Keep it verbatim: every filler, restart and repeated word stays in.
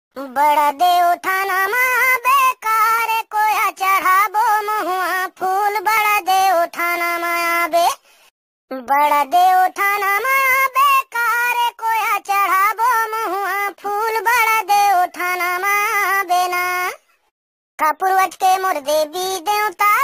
बड़ा दे उठाना माँ बेकार कोया चढ़ाबो महुआ फूल बड़ा दे उठाना माँ बे बड़ा दे उठाना माँ बेकार कोया चढ़ाबो महुआ फूल बड़ा दे उठाना माँ बेना का पूर्वज के मोर देवी देवता